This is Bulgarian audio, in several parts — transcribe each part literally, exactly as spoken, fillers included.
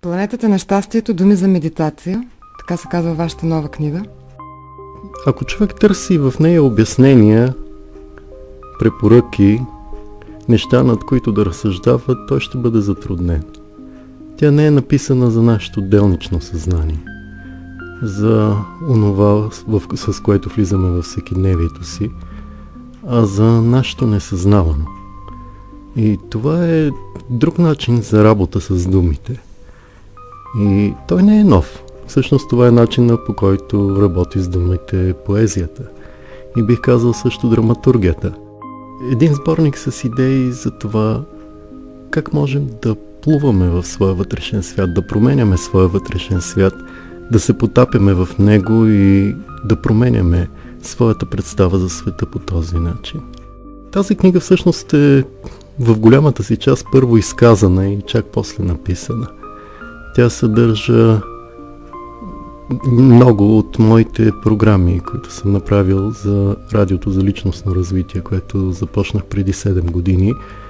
Планетата на щастието, думи за медитация, така се казва вашата нова книга. Ако човек търси в нея обяснения, препоръки, неща, над които да разсъждава, той ще бъде затруднен. Тя не е написана за нашето делнично съзнание, за онова, с което влизаме във всекидневието си, а за нашето несъзнавано. И това е друг начин за работа с думите. И той не е нов. Всъщност това е начинът, по който работи с думите поезията. И бих казал също драматургията. Един сборник с идеи за това как можем да плуваме в своя вътрешен свят, да променяме своя вътрешен свят, да се потапяме в него и да променяме своята представа за света по този начин. Тази книга всъщност е в голямата си част първо изказана и чак после написана. Тя съдържа много от моите програми, които съм направил за Радиото за личностно развитие, което започнах преди седем години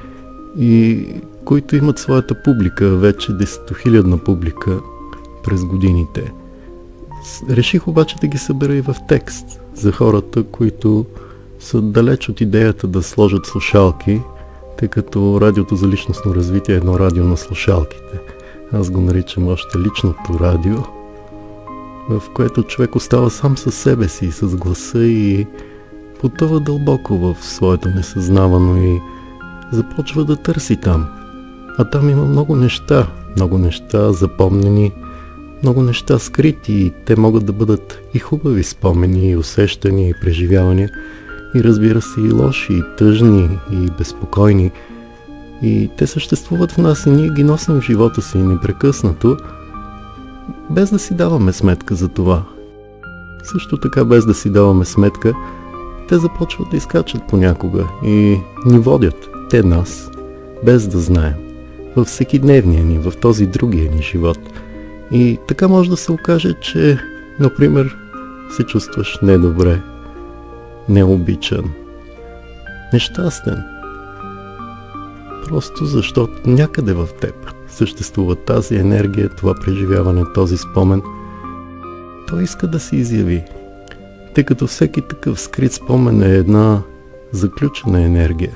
и които имат своята публика, вече десетохилядна публика през годините. Реших обаче да ги събера и в текст за хората, които са далеч от идеята да сложат слушалки, тъй като Радиото за личностно развитие е едно радио на слушалките. Аз го наричам още личното радио, в което човек остава сам със себе си, с гласа и потъва дълбоко в своето несъзнавано и започва да търси там. А там има много неща, много неща запомнени, много неща скрити и те могат да бъдат и хубави спомени, и усещания, и преживявания, и разбира се и лоши, и тъжни, и безпокойни. И те съществуват в нас и ние ги носим в живота си непрекъснато, без да си даваме сметка за това. Също така без да си даваме сметка, те започват да изкачат понякога и ни водят, те нас, без да знаем, във всекидневния ни, в този другия ни живот. И така може да се окаже, че, например, се чувстваш недобре, необичан, нещастен. Просто защото някъде в теб съществува тази енергия, това преживяване, този спомен. Той иска да се изяви, тъй като всеки такъв скрит спомен е една заключена енергия,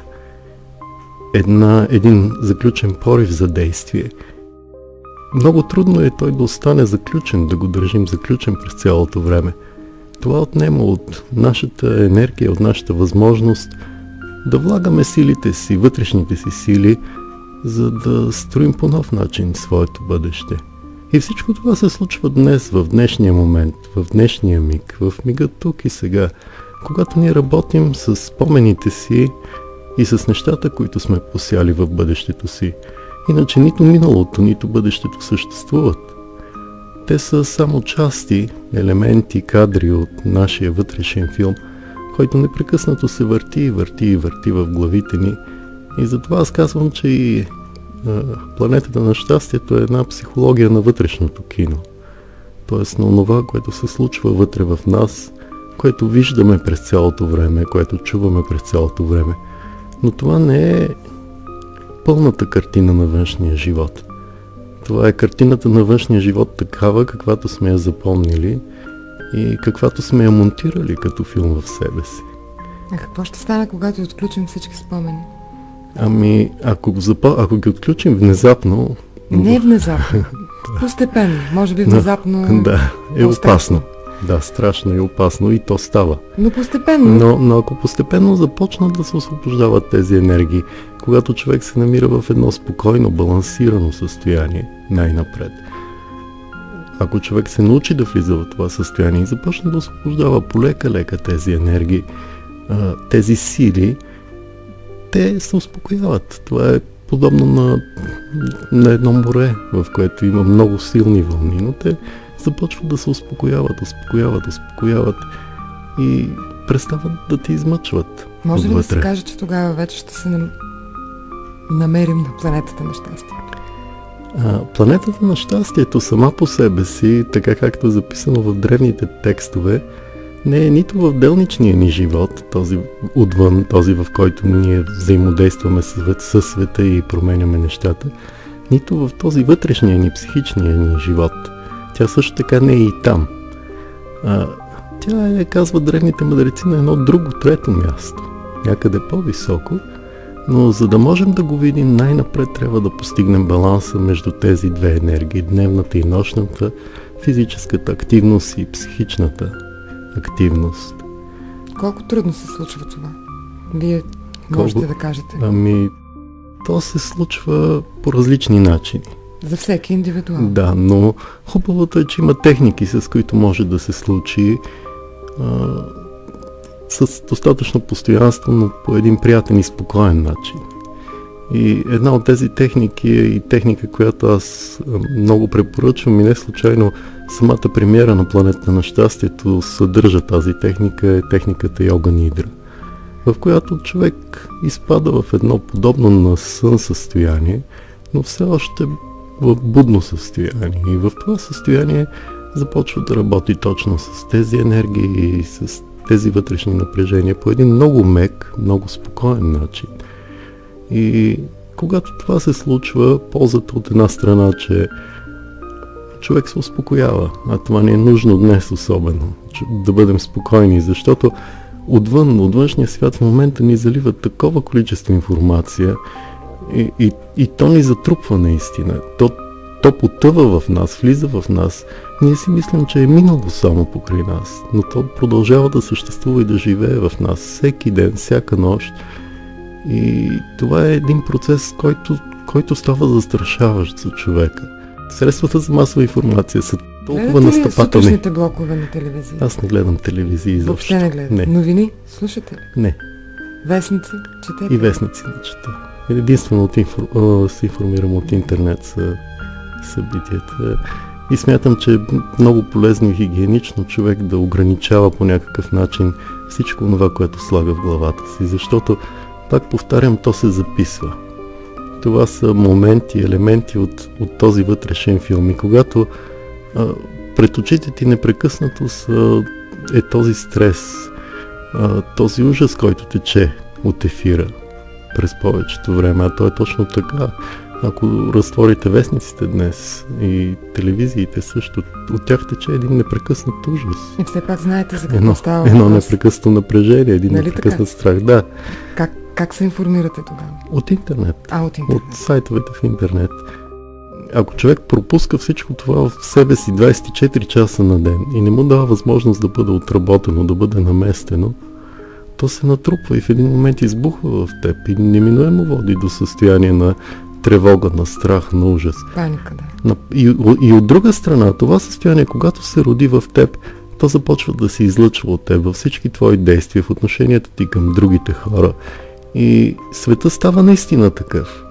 една, един заключен порив за действие. Много трудно е той да остане заключен, да го държим заключен през цялото време. Това отнема от нашата енергия, от нашата възможност да влагаме силите си, вътрешните си сили, за да строим по нов начин своето бъдеще. И всичко това се случва днес, в днешния момент, в днешния миг, в мига тук и сега, когато ние работим с спомените си и с нещата, които сме посяли в бъдещето си. Иначе нито миналото, нито бъдещето съществуват. Те са само части, елементи, кадри от нашия вътрешен филм, който непрекъснато се върти и върти и върти в главите ни. И затова аз казвам, че и а, Планетата на щастието е една психология на вътрешното кино. Тоест на онова, което се случва вътре в нас, което виждаме през цялото време, което чуваме през цялото време. Но това не е пълната картина на външния живот. Това е картината на външния живот такава, каквато сме я запомнили и каквато сме я монтирали като филм в себе си. А какво ще стане, когато отключим всички спомени? Ами, ако, го запо... ако ги отключим внезапно... Не е внезапно. Постепенно. Може би внезапно... Да, е опасно. Да, страшно и опасно и то става. Но постепенно. Но, но ако постепенно започнат да се освобождават тези енергии, когато човек се намира в едно спокойно, балансирано състояние, най-напред. Ако човек се научи да влиза в това състояние и започне да освобождава полека-лека тези енергии, тези сили, те се успокояват. Това е подобно на, на едно море, в което има много силни вълни, но те започват да се успокояват, успокояват, успокояват и престават да ти измъчват. Може ли да се каже, че тогава вече ще се нам... намерим на планетата на щастието? А, планетата на щастието сама по себе си, така както е записано в древните текстове, не е нито в делничния ни живот, този отвън, този в който ние взаимодействаме със света и променяме нещата, нито в този вътрешния ни, психичния ни живот. Тя също така не е и там. А, тя е, казва древните мъдреци, на едно друго, трето място. Някъде по-високо, но за да можем да го видим, най-напред трябва да постигнем баланса между тези две енергии, дневната и нощната, физическата активност и психичната активност. Колко трудно се случва това? Вие можете Колко? да кажете. Ами, то се случва по различни начини. За всеки индивидуално. Да, но хубавото е, че има техники, с които може да се случи а, с достатъчно постоянство, но по един приятен и спокоен начин. И една от тези техники е и техника, която аз много препоръчвам, и не случайно самата премиера на Планета на щастието съдържа тази техника, е техниката Йога Нидра, в която човек изпада в едно подобно на сън състояние, но все още в будно състояние. И в това състояние започва да работи точно с тези енергии и с тези вътрешни напрежения по един много мек, много спокоен начин. И когато това се случва, ползата от една страна, че човек се успокоява, а това ни е нужно днес особено, да бъдем спокойни, защото отвън, от външния свят в момента ни залива такова количество информация и, и, и то ни затрупва наистина. То, то потъва в нас, влиза в нас. Ние си мислим, че е минало само покрай нас, но то продължава да съществува и да живее в нас всеки ден, всяка нощ. И това е един процес, който, който става застрашаващ за човека. Средствата за масова информация са толкова настъпателни. Гледате ли сутрешните блокове на телевизия? Аз не гледам телевизия изобщо. Въобще не гледам. Не. Новини? Слушате ли? Не. Вестници? Четете? И вестници не чета. Единствено от инфор... се информирам от интернет за събитията. И смятам, че е много полезно и хигиенично човек да ограничава по някакъв начин всичко това, което слага в главата си. Защото, пак повтарям, то се записва. Това са моменти, елементи от, от този вътрешен филм. И когато а, пред очите ти непрекъснато са, е този стрес, а, този ужас, който тече от ефира през повечето време, а то е точно така. Ако разтворите вестниците днес и телевизиите също, от тях тече един непрекъснат ужас. И все пак знаете за какво едно, става Едно въпрос. непрекъснато напрежение, един Нали непрекъснат така? страх. Да. Как, как се информирате тогава? От интернет. А, от интернет. От сайтовете в интернет. Ако човек пропуска всичко това в себе си двайсет и четири часа на ден и не му дава възможност да бъде отработено, да бъде наместено, то се натрупва и в един момент избухва в теб и неминуемо води до състояние на тревога, на страх, на ужас. Паника, да. И, и от друга страна, това състояние, когато се роди в теб, то започва да се излъчва от теб във всички твои действия, в отношенията ти към другите хора. И света става наистина такъв.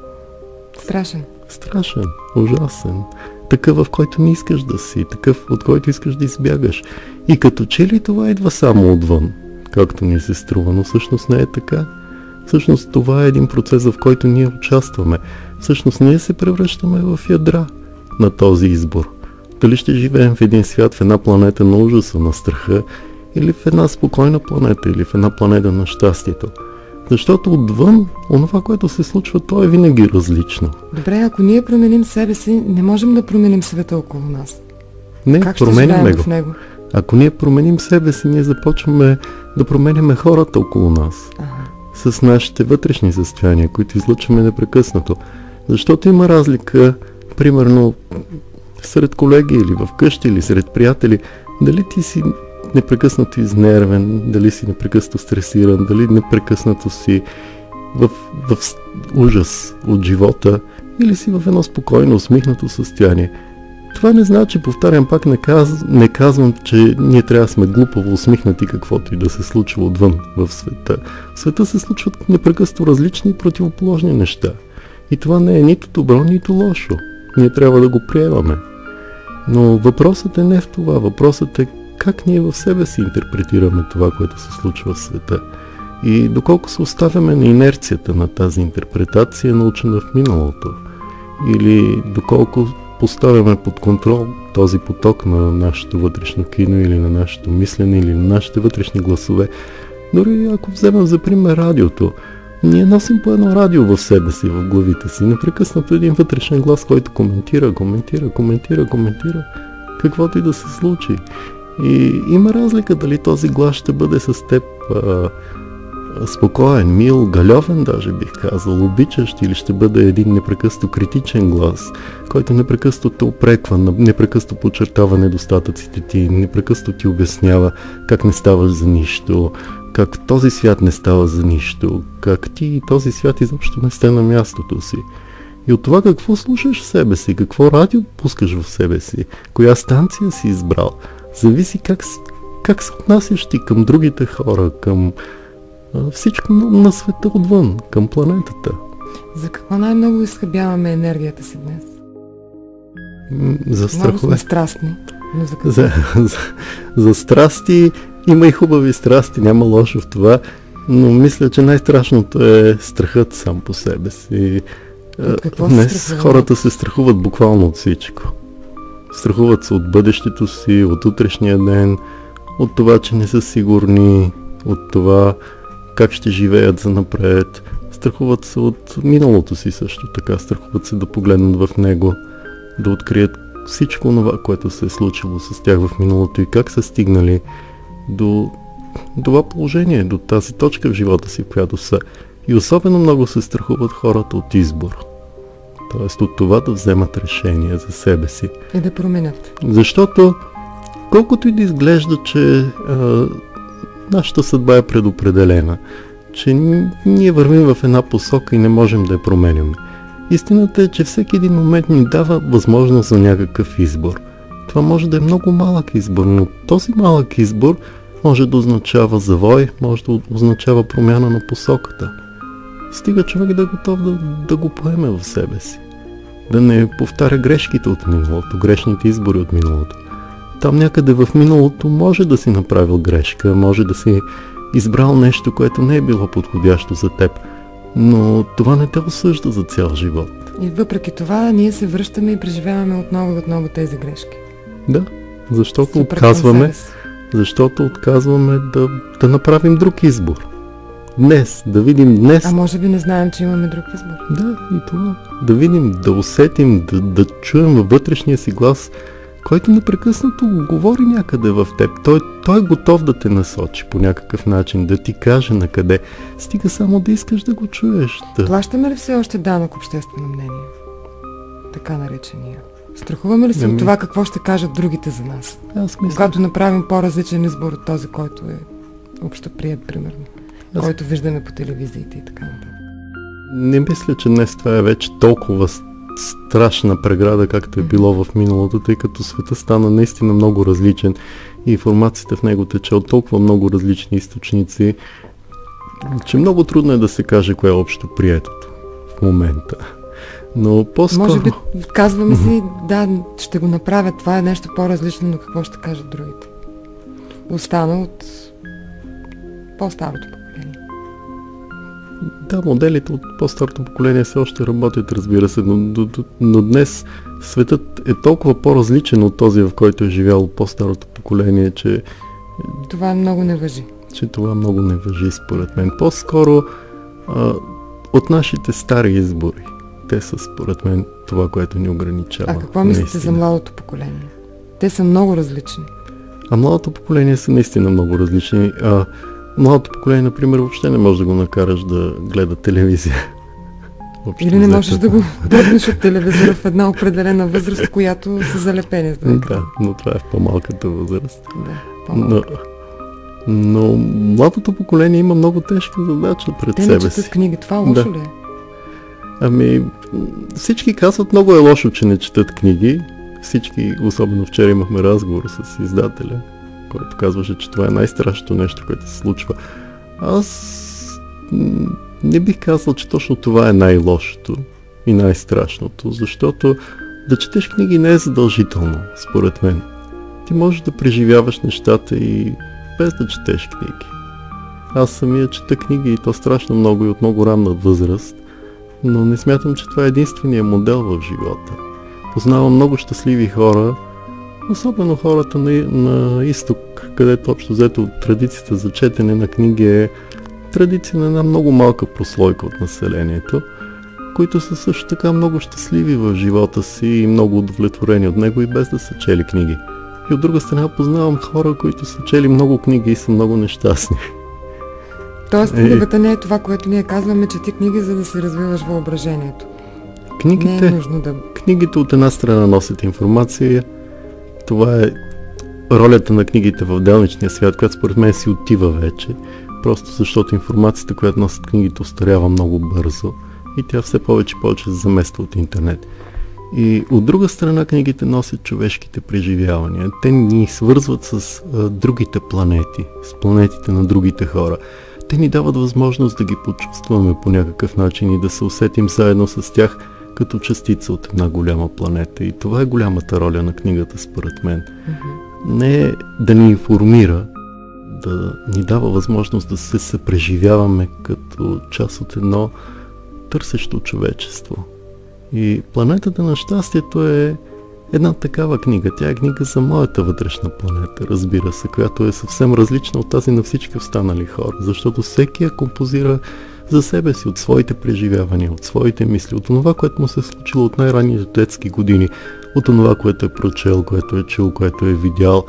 Страшен. Страшен, ужасен. Такъв, в който не искаш да си, такъв, от който искаш да избягаш. И като че ли това идва само отвън, както ни се струва, но всъщност не е така. Всъщност това е един процес, в който ние участваме. Всъщност ние се превръщаме в ядра на този избор. Дали ще живеем в един свят, в една планета на ужаса, на страха, или в една спокойна планета, или в една планета на щастието. Защото отвън, онова, което се случва, то е винаги различно. Добре, ако ние променим себе си, не можем да променим света около нас. Не, Как ще променяме живеем го. в него? Ако ние променим себе си, ние започваме да променяме хората около нас. Ага. С нашите вътрешни състояния, които излъчваме непрекъснато. Защото има разлика, примерно, сред колеги или в къщи, или сред приятели, дали ти си непрекъснато изнервен, дали си непрекъснато стресиран, дали непрекъснато си в, в ужас от живота, или си в едно спокойно, усмихнато състояние. Това не значи, повтарям пак, не, каз, не казвам, че ние трябва да сме глупаво усмихнати каквото и да се случва отвън в света. В света се случват непрекъснато различни и противоположни неща. И това не е нито добро, нито лошо. Ние трябва да го приемаме. Но въпросът е не в това. Въпросът е как ние в себе си интерпретираме това, което се случва в света. И доколко се оставяме на инерцията на тази интерпретация, научена в миналото. Или доколко поставяме под контрол този поток на нашето вътрешно кино или на нашето мислене или на нашите вътрешни гласове. Дори ако вземем за пример радиото, Ние носим по едно радио в себе си, в главите си. Непрекъснато един вътрешен глас, който коментира, коментира, коментира, коментира каквото и да се случи. И има разлика дали този глас ще бъде с теб а, спокоен, мил, галевен даже бих казал, обичащ, или ще бъде един непрекъснато критичен глас, който непрекъснато те упреква, непрекъснато подчертава недостатъците ти, непрекъснато ти обяснява как не ставаш за нищо, как този свят не става за нищо, как ти и този свят изобщо не сте на мястото си. И от това какво слушаш в себе си, какво радио пускаш в себе си, коя станция си избрал, зависи как, как се отнасяш ти към другите хора, към а, всичко на, на света отвън, към планетата. За какво най-много изхабяваме енергията си днес? За страхове. Много сме страстни, но за какво? За, за, за страсти има и хубави страсти, няма лошо в това, но мисля, че най-страшното е страхът сам по себе си. Днес хората се страхуват буквално от всичко. Страхуват се от бъдещето си, от утрешния ден, от това, че не са сигурни, от това как ще живеят занапред. Страхуват се от миналото си също така, страхуват се да погледнат в него, да открият всичко това, което се е случило с тях в миналото и как са стигнали до това положение, до тази точка в живота си, в която са. И особено много се страхуват хората от избор. Тоест от това да вземат решение за себе си. И да променят. Защото колкото и да изглежда, че а, нашата съдба е предопределена, че ние вървим в една посока и не можем да я променяме. Истината е, че всеки един момент ни дава възможност за някакъв избор. Това може да е много малък избор, но този малък избор може да означава завой, може да означава промяна на посоката. Стига човек да е готов да, да го поеме в себе си. Да не повтаря грешките от миналото, грешните избори от миналото. Там някъде в миналото може да си направил грешка, може да си избрал нещо, което не е било подходящо за теб. Но това не те осъжда за цял живот. И въпреки това ние се връщаме и преживяваме отново и отново тези грешки. Да, защото отказваме, защото отказваме да, да направим друг избор. Днес, да видим днес. А може би не знаем, че имаме друг избор. Да, и това. Да видим, да усетим, да, да чуем във вътрешния си глас, който непрекъснато говори някъде в теб. Той, той е готов да те насочи по някакъв начин, да ти каже на къде. Стига само да искаш да го чуеш. Да... Плащаме ли все още данък обществено мнение? Така наречения. Страхуваме ли се ами... от това какво ще кажат другите за нас? Аз мисля... Когато направим по-различен избор от този, който е общо прият, примерно. Аз... който виждаме по телевизиите и така нататък. Не мисля, че днес това е вече толкова страшна преграда, както е било в миналото, тъй като света стана наистина много различен и информацията в него тече от толкова много различни източници, че много трудно е да се каже кое е общо приетото в момента. Но по-скоро... Може би казваме си, да, ще го направя, това е нещо по-различно, но какво ще кажат другите? Остана от по-старото поколение. Да, моделите от по-старото поколение все още работят, разбира се, но, но, но днес светът е толкова по-различен от този, в който е живяло по-старото поколение, че... Това много не важи. Че това много не важи, според мен. По-скоро а, от нашите стари избори. Те са, според мен, това, което ни ограничава. А какво мислите наистина за младото поколение? Те са много различни. А младото поколение са наистина много различни. А, младото поколение, например, въобще не можеш да го накараш да гледа телевизия. Въобще Или не можеш да го дръпнеш от телевизора в една определена възраст, която са залепени. Да, но това е в по-малката възраст. Да, по-малка. Но, но младото поколение има много тежка задача пред Те себе си. Те не четат книги, това лошо да. ли е? Ами, всички казват, много е лошо, че не четат книги. Всички, особено вчера имахме разговор с издателя, който казваше, че това е най-страшното нещо, което се случва. Аз не бих казал, че точно това е най-лошото и най-страшното, защото да четеш книги не е задължително, според мен. Ти можеш да преживяваш нещата и без да четеш книги. Аз самия чета книги и то страшно много и от много ранна възраст, но не смятам, че това е единствения модел в живота. Познавам много щастливи хора, особено хората на, на изток, където общо взето традицията за четене на книги е традиции на една много малка прослойка от населението, които са също така много щастливи в живота си и много удовлетворени от него и без да са чели книги. И от друга страна познавам хора, които са чели много книги и са много нещастни. Тоест книгата не е това, което ние казваме, че ти книги, за да си развиваш въображението. Книгите, не е нужно да... книгите от една страна носят информация. Това е ролята на книгите в делничния свят, която според мен си отива вече. Просто защото информацията, която носят книгите, остарява много бързо и тя все повече и повече се замества от интернет. И от друга страна книгите носят човешките преживявания. Те ни свързват с а, другите планети, с планетите на другите хора. Те ни дават възможност да ги почувстваме по някакъв начин и да се усетим заедно с тях като частица от една голяма планета. И това е голямата роля на книгата, според мен. Mm-hmm. Не е да ни информира, да ни дава възможност да се съпреживяваме като част от едно търсещо човечество. И Планетата на щастието е една такава книга. Тя е книга за моята вътрешна планета, разбира се, която е съвсем различна от тази на всички останали хора, защото всеки я композира за себе си, от своите преживявания, от своите мисли, от това, което му се е случило от най-ранните детски години, от това, което е прочел, което е чул, което е видял.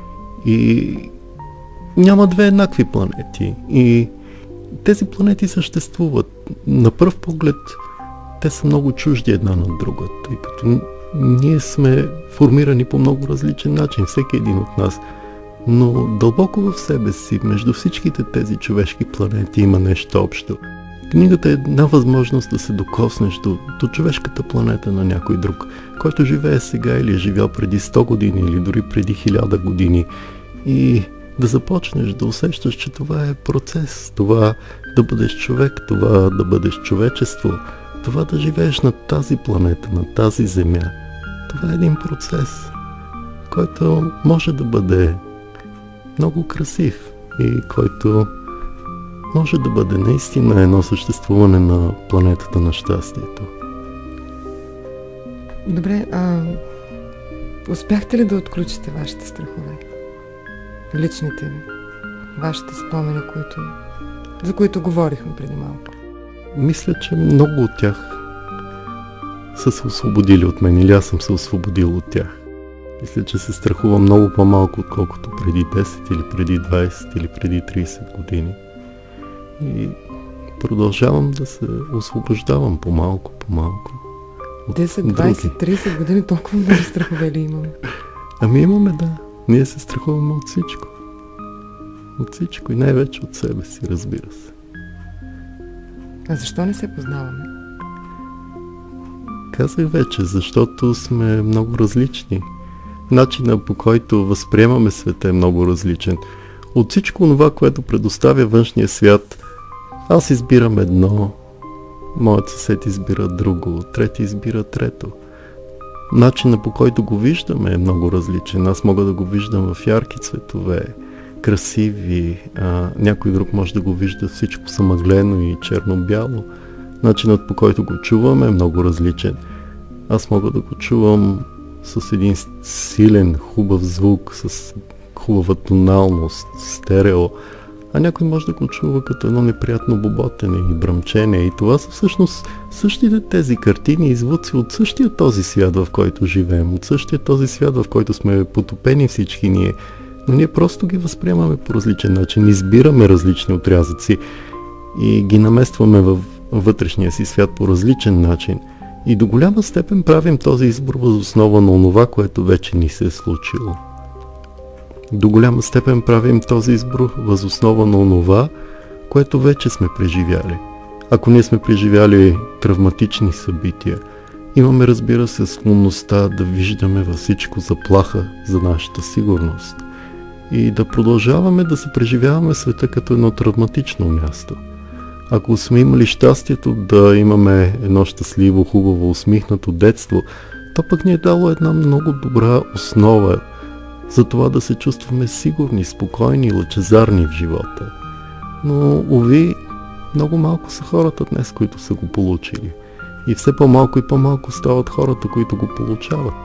И няма две еднакви планети. И тези планети съществуват. На пръв поглед те са много чужди една на друга, тъй като ние сме формирани по много различен начин, всеки един от нас. Но дълбоко в себе си, между всичките тези човешки планети има нещо общо. Книгата е една възможност да се докоснеш до, до човешката планета на някой друг, който живее сега или е живял преди сто години или дори преди хиляда години. И да започнеш да усещаш, че това е процес, това да бъдеш човек, това да бъдеш човечество, това да живееш на тази планета, на тази земя. Това е един процес, който може да бъде много красив и който може да бъде наистина едно съществуване на планетата на щастието. Добре, а успяхте ли да отключите вашите страхове? Личните ви, вашите спомени, които, за които говорихме преди малко? Мисля, че много от тях са се освободили от мен или аз съм се освободил от тях. Мисля, че се страхувам много по-малко, отколкото преди десет или преди двайсет или преди трийсет години. И продължавам да се освобождавам по-малко, по-малко. десет, двайсет, трийсет години толкова много страхове ли имаме? Ами имаме, да. Ние се страхуваме от всичко. От всичко и най-вече от себе си, разбира се. А защо не се познаваме? Казах вече, защото сме много различни. Начинът, по който възприемаме света, е много различен. От всичко това, което предоставя външния свят, аз избирам едно, моят съсед избира друго, трети избира трето. Начинът, по който го виждаме, е много различен. Аз мога да го виждам в ярки цветове, красиви, а, някой друг може да го вижда всичко самъглено и черно-бяло. Начинът, по който го чуваме, е много различен. Аз мога да го чувам с един силен, хубав звук, с хубава тоналност, стерео, а някой може да го чува като едно неприятно боботене и бръмчене. И това са всъщност същите тези картини и звуци от същия този свят, в който живеем, от същия този свят, в който сме потопени всички ние. Но ние просто ги възприемаме по различен начин, избираме различни отрязъци и ги наместваме във вътрешния си свят по различен начин. И до голяма степен правим този избор въз основа на онова, което вече ни се е случило. До голяма степен правим този избор въз основа на онова, което вече сме преживяли. Ако ние сме преживяли травматични събития, имаме, разбира се, склонността да виждаме във всичко заплаха за нашата сигурност и да продължаваме да се преживяваме света като едно травматично място. Ако сме имали щастието да имаме едно щастливо, хубаво, усмихнато детство, то пък ни е дало една много добра основа за това да се чувстваме сигурни, спокойни и лъчезарни в живота. Но, уви, много малко са хората днес, които са го получили. И все по-малко и по-малко стават хората, които го получават.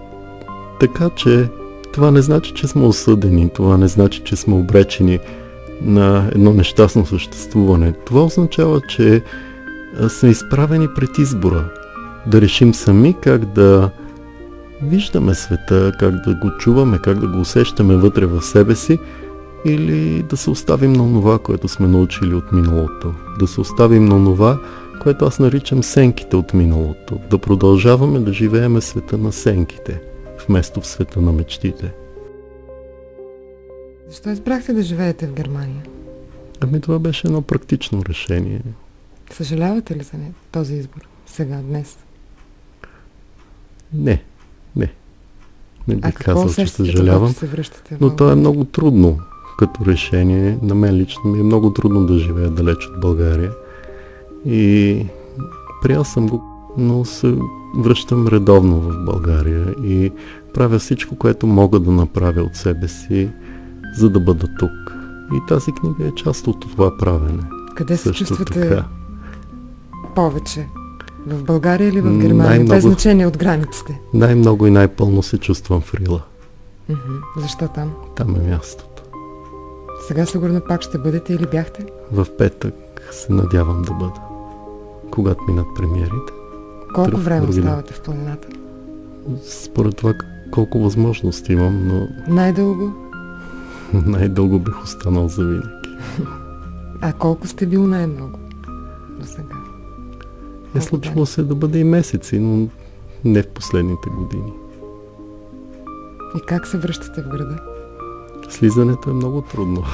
Така че, това не значи, че сме осъдени, това не значи, че сме обречени. на едно нещастно съществуване. Това означава, че сме изправени пред избора. Да решим сами как да виждаме света, как да го чуваме, как да го усещаме вътре в себе си, или да се оставим на това, което сме научили от миналото. Да се оставим на това, което аз наричам сенките от миналото. Да продължаваме да живееме света на сенките, вместо в света на мечтите. Защо избрахте да живеете в Германия? Ами това беше едно практично решение. Съжалявате ли за този избор сега, днес? Не, не. Не бих а казал, че съжалявам. Но то е много трудно като решение. На мен лично ми е много трудно да живея далеч от България. И приял съм го, но се връщам редовно в България и правя всичко, което мога да направя от себе си, за да бъда тук. И тази книга е част от това правене. Къде се чувствате така повече? В България или в Германия? Най-много, без значение от границите. Най-много и най-пълно се чувствам в Рила. Mm-hmm. Защо там? Там е мястото. Сега сигурно пак ще бъдете или бяхте? В петък се надявам да бъда. Когато минат премиерите. Колко Друг, време оставате в планината? Според това колко възможности имам, но... Най-дълго? Най-дълго бих останал за винаги. А колко сте бил най-много до сега? Е случило се да бъде и месеци, но не в последните години. И как се връщате в града? Слизането е много трудно.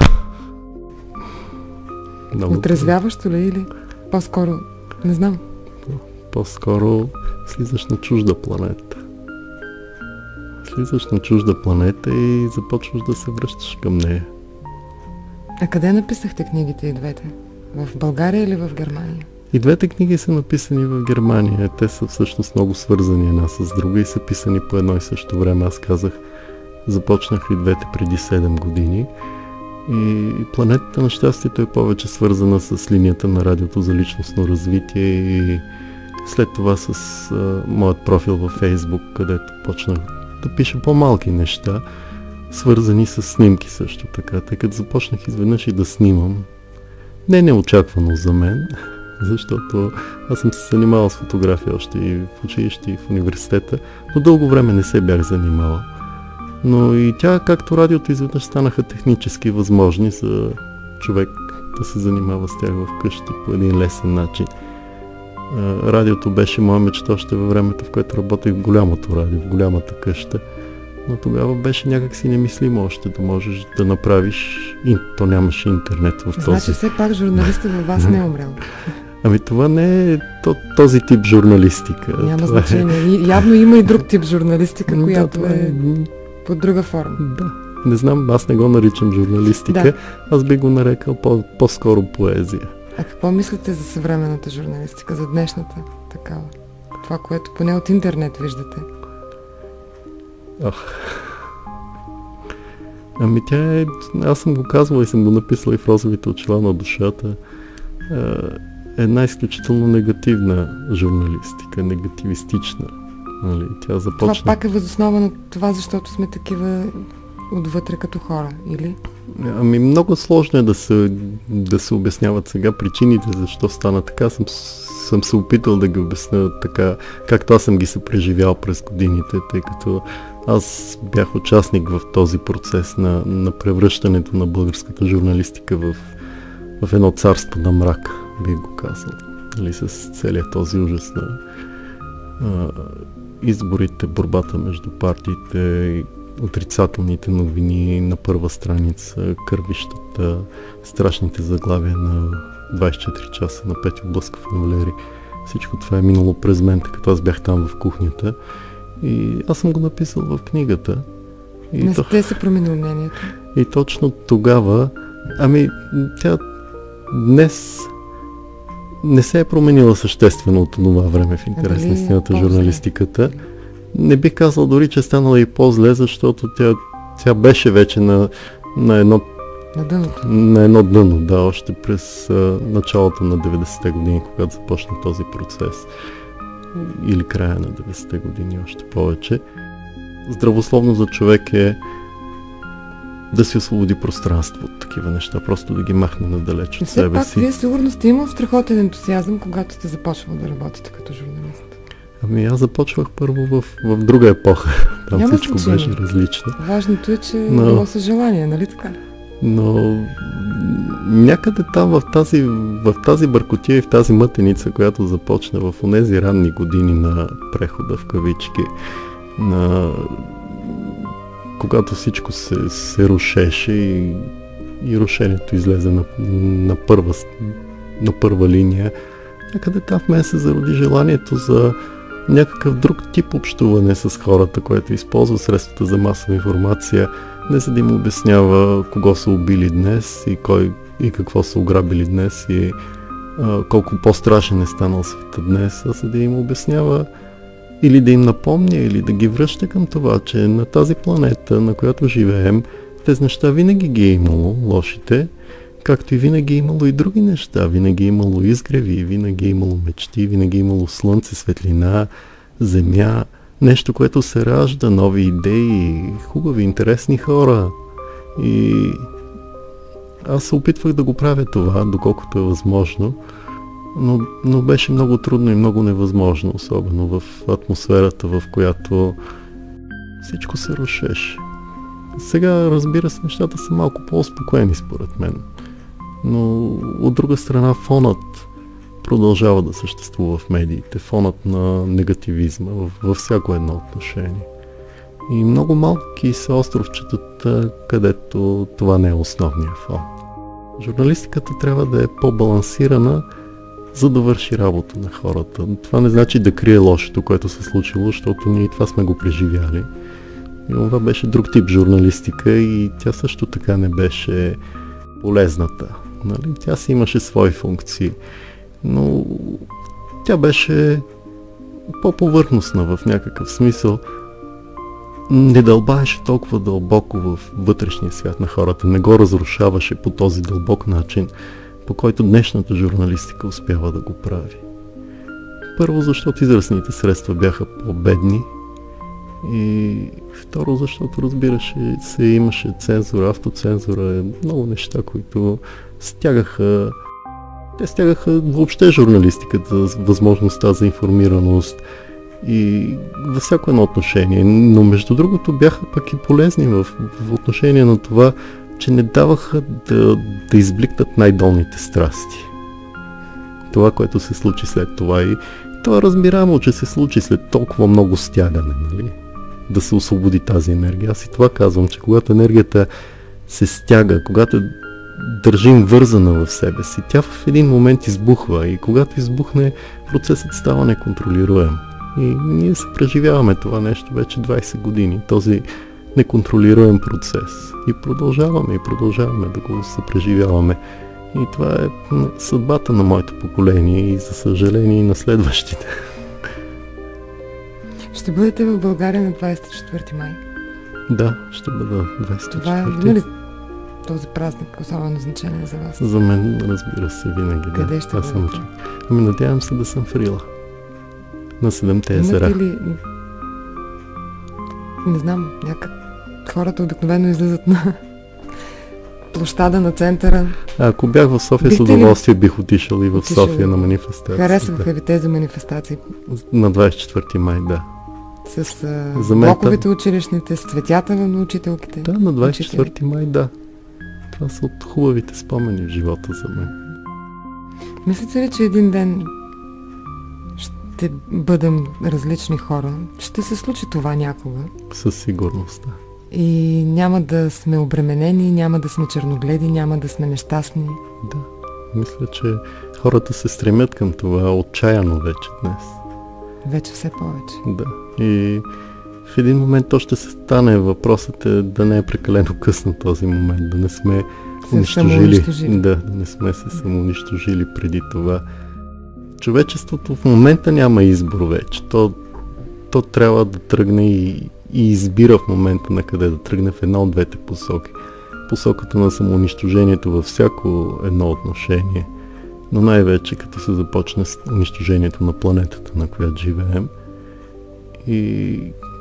Много отрезвяващо ли или по-скоро? Не знам. По-скоро слизаш на чужда планета. Слизаш на чужда планета и започваш да се връщаш към нея. А къде написахте книгите и двете? В България или в Германия? И двете книги са написани в Германия. Те са всъщност много свързани една с друга и са писани по едно и също време. Аз казах, започнах и двете преди седем години. И Планетата на щастието е повече свързана с линията на Радиото за личностно развитие и след това с а, моят профил във Фейсбук, където почнах да пиша по-малки неща, свързани с снимки също така, тъй като започнах изведнъж и да снимам. Не неочаквано за мен, защото аз съм се занимавал с фотография още и в училище, и в университета, но дълго време не се бях занимавал. Но и тя, както радиото, изведнъж станаха технически възможни за човек да се занимава с тях вкъщи по един лесен начин. Радиото беше моя мечта още във времето, в което работех в голямото радио, в голямата къща. Но тогава беше някакси немислимо още да можеш да направиш, и то нямаше интернет в този... Значи все пак журналистът във вас не е умрял. Ами това не е то, този тип журналистика. Няма това значение. Е... Явно има и друг тип журналистика, която да, е... е под друга форма. Да. Не знам, аз не го наричам журналистика, да. Аз би го нарекал по- по-скоро поезия. А какво мислите за съвременната журналистика, за днешната такава? Това, което поне от интернет виждате. Ах. Ами тя е... Аз съм го казвал и съм го написал и в Розовите очила на душата. Е една изключително негативна журналистика, негативистична. Нали? Тя започна... Това пак е възоснова на това, защото сме такива отвътре като хора, или? Ами много сложно е да се, да се обясняват сега причините, защо стана така. Съм, съм се опитал да ги обясня така, както аз съм ги се преживял през годините, тъй като аз бях участник в този процес на, на превръщането на българската журналистика в, в едно царство на мрак, бих го казал. Нали, с целият този ужас на а, изборите, борбата между партиите и отрицателните новини на първа страница, кървищата, страшните заглавия на двайсет и четири часа на Петю Блъсков на Валери. Всичко това е минало през мен, като аз бях там в кухнята. И аз съм го написал в книгата. И не сте се променил мнението? И точно тогава, ами тя днес не се е променила съществено от това време в интерес на истината журналистиката. Не бих казал дори, че е станала и по-зле, защото тя, тя беше вече на, на едно на дъното. На едно дъно, да, още през а, началото на деветдесетте години, когато започна този процес. Или края на деветдесетте години, още повече. Здравословно за човек е да си освободи пространство от такива неща, просто да ги махне надалеч от все себе пак, си. вие сигурно сте имал страхотен ентусиазъм, когато сте започвал да работите като журналист. Ами аз започвах първо в, в друга епоха. Там Няма всичко значение. беше различно. Важното е, че Но- било със желание, нали така? Но някъде там в тази, в тази бъркотия и в тази мътеница, която започна в онези ранни години на прехода в кавички, на... когато всичко се, се рушеше и, и рушението излезе на, на, първа, на първа линия, някъде там в мен се зароди желанието за някакъв друг тип общуване с хората, който използва средствата за масова информация, не за да им обяснява кого са убили днес и кой и какво са ограбили днес и а, колко по-страшен е станал света днес, а за да им обяснява или да им напомня, или да ги връща към това, че на тази планета, на която живеем, тези неща винаги ги е имало, лошите, както и винаги е имало и други неща. Винаги е имало изгреви, винаги е имало мечти, винаги е имало слънце, светлина, земя, нещо, което се ражда, нови идеи, хубави, интересни хора. И аз се опитвах да го правя това, доколкото е възможно, но, но беше много трудно и много невъзможно, особено в атмосферата, в която всичко се рушеше. Сега, разбира се, нещата са малко по-успокоени според мен, но от друга страна фонът продължава да съществува в медиите, фонът на негативизма във, във всяко едно отношение. И много малки са островчетата, където това не е основния фон. Журналистиката трябва да е по-балансирана, за да върши работа на хората. Това не значи да крие лошото, което се случило, защото ние това сме го преживяли. И това беше друг тип журналистика и тя също така не беше полезната. Нали? Тя си имаше свои функции, но тя беше по-повърхностна в някакъв смисъл. Не дълбаеше толкова дълбоко в вътрешния свят на хората, не го разрушаваше по този дълбок начин, по който днешната журналистика успява да го прави. Първо, защото изразните средства бяха по-бедни и второ, защото разбираше се, имаше цензура, автоцензура, много неща, които стягаха, те стягаха въобще журналистиката, възможността за информираност и във всяко едно отношение, но между другото бяха пък и полезни в, в отношение на това, че не даваха да, да избликнат най-долните страсти. Това, което се случи след това и това е разбираемо, че се случи след толкова много стягане, нали? Да се освободи тази енергия. Аз и това казвам, че когато енергията се стяга, когато държим вързана в себе си, тя в един момент избухва и когато избухне, процесът става неконтролируем. И ние се преживяваме това нещо вече двайсет години, този неконтролируем процес. И продължаваме, и продължаваме да го съпреживяваме. И това е съдбата на моето поколение и за съжаление и на следващите. Ще бъдете в България на двайсет и четвърти май. Да, ще бъда двайсет и четвърти. Това има ли този празник особено значение за вас? За мен, разбира се, винаги. Къде да. ще Аз съм бъдете? Ами надявам се да съм в Рила. На Седемте езера. Имате ли... Не знам, някак хората обикновено излизат на площада на центъра. А, ако бях в София, Бихте с ли удоволствие бих отишъл и в отишъл? София на манифестация. Харесваха ви тези манифестации На двайсет и четвърти май, да. с а, За мен блоковете училищните, с цветята на учителките? Да, на двайсет и четвърти май, да. Това са от хубавите спомени в живота за мен. Мислите ли, че един ден ще бъдем различни хора? Ще се случи това някога? Със сигурност, да. И няма да сме обременени, няма да сме черногледи, няма да сме нещастни. Да. Мисля, че хората се стремят към това отчаяно вече днес. Вече все повече. Да. И в един момент то ще се стане. Въпросът е да не е прекалено късно този момент, да не сме Се унищожили. самоунищожили. Да, да не сме се самоунищожили преди това. Човечеството в момента няма избор вече. То, то трябва да тръгне и, и избира в момента на къде да тръгне в една от двете посоки. Посоката на самоунищожението във всяко едно отношение, но най-вече като се започне с унищожението на планетата, на която живеем. И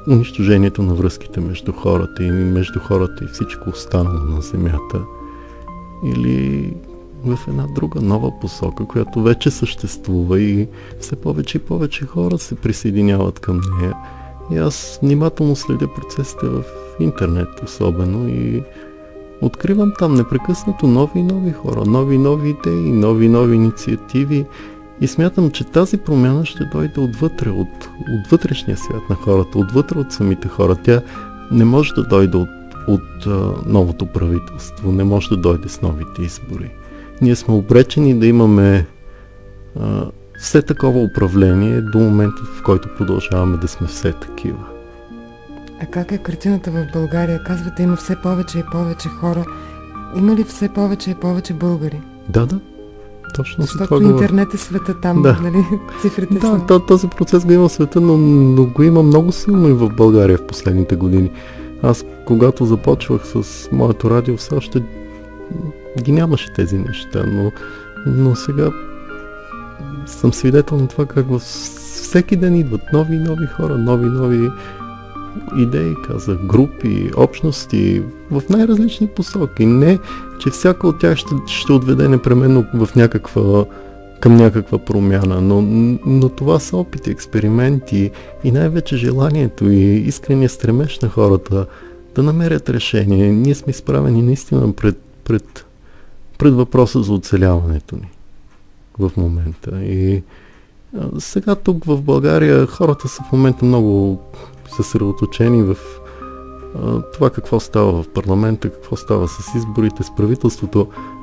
унищожението на връзките между хората и между хората и всичко останало на Земята. Или в една друга нова посока, която вече съществува и все повече и повече хора се присъединяват към нея. И аз внимателно следя процесите в интернет особено и откривам там непрекъснато нови и нови хора, нови и нови идеи, нови и нови инициативи и смятам, че тази промяна ще дойде отвътре, от, от вътрешния свят на хората, отвътре от самите хора. Тя не може да дойде от, от а, новото правителство, не може да дойде с новите избори. Ние сме обречени да имаме а, все такова управление до момента, в който продължаваме да сме все такива. А как е картината в България? Казвате, има все повече и повече хора. Има ли все повече и повече българи? Да, да. Точно за това Защото интернет е света там, да. нали? Цифрите да, са. Да, този процес го има в света, но, но го има много силно и в България в последните години. Аз, когато започвах с моето радио, все още ги нямаше тези неща, но, но сега съм свидетел на това как във всеки ден идват нови и нови хора, нови и нови идеи, казах, групи, общности в най-различни посоки. Не, че всяка от тях ще, ще отведе непременно в някаква, към някаква промяна, но, но това са опити, експерименти и най-вече желанието и искрения стремеж на хората да намерят решение. Ние сме изправени наистина пред, пред, пред въпроса за оцеляването ни в момента. И а, сега тук в България хората са в момента много съсредоточени в а, това какво става в парламента, какво става с изборите, с правителството.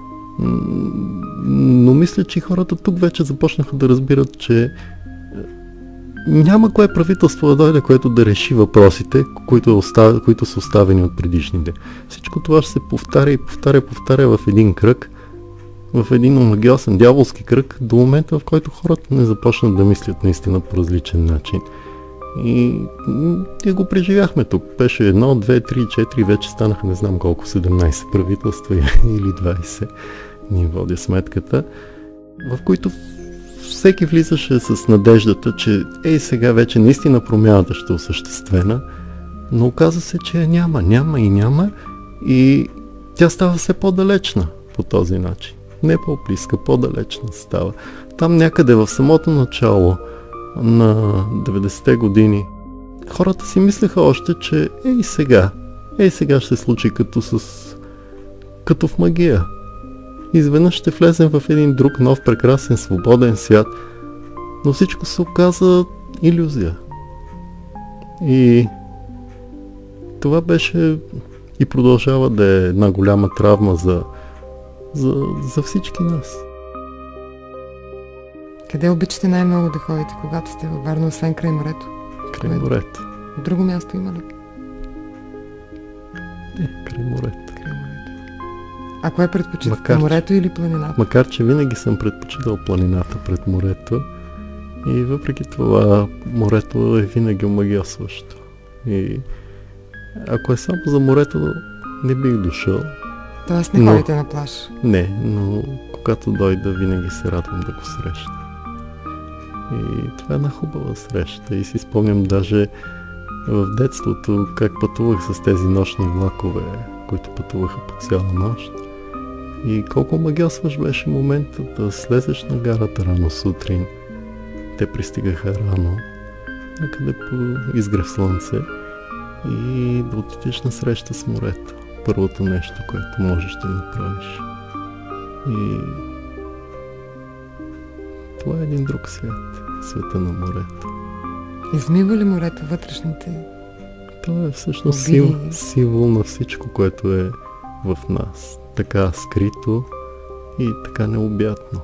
Но мисля, че хората тук вече започнаха да разбират, че няма кое правителство да дойде, което да реши въпросите, които, е остав... които са оставени от предишните. Всичко това ще се повтаря и повтаря, повтаря в един кръг, в един омагиосен дяволски кръг, до момента, в който хората не започнат да мислят наистина по различен начин. И ние го преживяхме тук. Беше едно, две, три, четири, вече станаха не знам колко, седемнайсет правителства или двайсет, ни водя сметката, в които всеки влизаше с надеждата, че ей сега вече наистина промяната ще е осъществена, но оказа се, че няма, няма и няма и тя става все по-далечна по този начин. Не по-близка, по-далечна става. Там някъде в самото начало на деветдесетте години хората си мислеха още, че ей сега, ей сега ще се случи като с като в магия. Изведнъж ще влезем в един друг, нов, прекрасен, свободен свят, но всичко се оказа илюзия. И това беше и продължава да е една голяма травма за, за, за всички нас. Къде обичате най-много да ходите, когато сте във Варна, освен край морето? Край морето. Друго място има ли? Не, край морето. Край морето. А кое предпочитате? Макар, морето или планината? Макар, че винаги съм предпочитал планината пред морето и въпреки това морето е винаги омагьосващо. И ако е само за морето, не бих дошъл. Тоест не но, ходите на плаж? Не, но когато дойда, винаги се радвам да го срещна. И това е една хубава среща и си спомням даже в детството как пътувах с тези нощни влакове, които пътуваха по цяла нощ. И колко магиосващ беше моментът да слезеш на гарата рано сутрин. Те пристигаха рано, някъде по изгрев слънце и да отидеш на среща с морето. Първото нещо, което можеш да направиш. И това е един друг свят, света на морето. Измива ли морето вътрешните? Това е всъщност символ, символ на всичко, което е в нас. Така скрито и така необятно.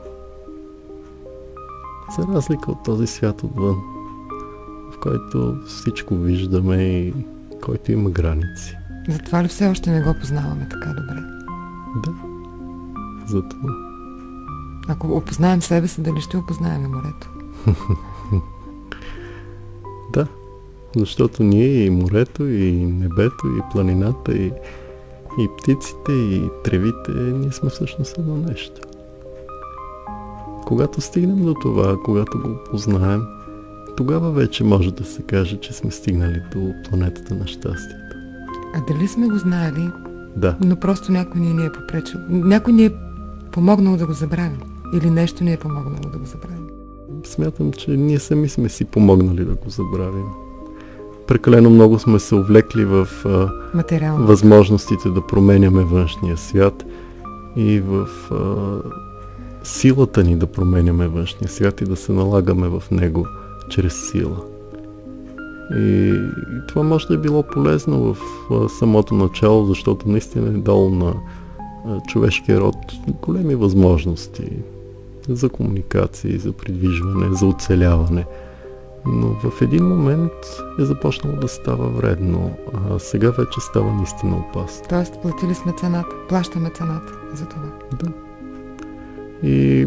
За разлика от този свят отвън, в който всичко виждаме и който има граници. Затова ли все още не го познаваме така добре? Да, затова. Ако опознаем себе си, дали ще опознаем и морето? Да, защото ние и морето, и небето, и планината, и, и птиците, и тревите, ние сме всъщност едно нещо. Когато стигнем до това, когато го познаем, тогава вече може да се каже, че сме стигнали до планетата на щастието. А дали сме го знаели, Да. но просто някой ни, ни е попречил? Някой ни е помогнал да го забравим? Или нещо ни е помогнало да го забравим? Смятам, че ние сами сме си помогнали да го забравим. Прекалено много сме се увлекли в а, възможностите да променяме външния свят и в а, силата ни да променяме външния свят и да се налагаме в него чрез сила. И, и това може да е било полезно в а, самото начало, защото наистина е дало на а, човешкия род големи възможности за комуникации, за придвижване, за оцеляване. Но в един момент е започнало да става вредно, а сега вече става наистина опасно. Тоест, платили сме цената, плащаме цената за това. Да. И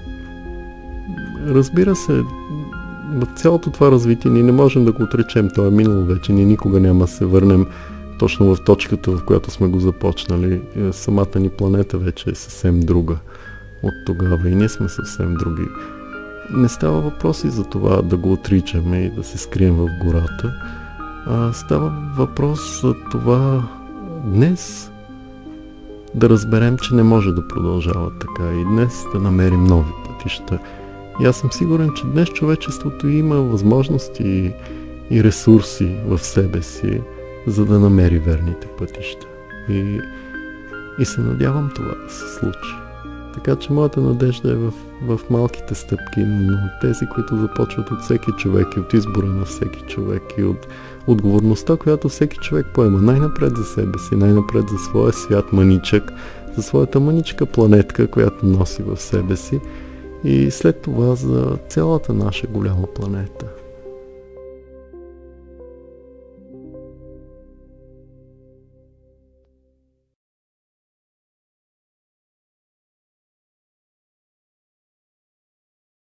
разбира се, в цялото това развитие ние не можем да го отречем, то е минало вече, ние никога няма да се върнем точно в точката, в която сме го започнали. Самата ни планета вече е съвсем друга от тогава и ние сме съвсем други. Не става въпрос и за това да го отричаме и да се скрием в гората, а става въпрос за това днес да разберем, че не може да продължава така и днес да намерим нови пътища. И аз съм сигурен, че днес човечеството има възможности и ресурси в себе си, за да намери верните пътища. И, и се надявам това да се случи. Така че моята надежда е в, в малките стъпки, но тези, които започват от всеки човек и от избора на всеки човек и от отговорността, която всеки човек поема най-напред за себе си, най-напред за своя свят мъничък, за своята мъничка планетка, която носи в себе си и след това за цялата наша голяма планета.